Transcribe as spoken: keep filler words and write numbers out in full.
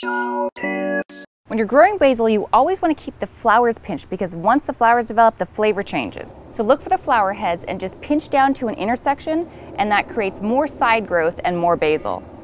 Show tips. When you're growing basil, you always want to keep the flowers pinched because once the flowers develop, the flavor changes. So look for the flower heads and just pinch down to an intersection, and that creates more side growth and more basil.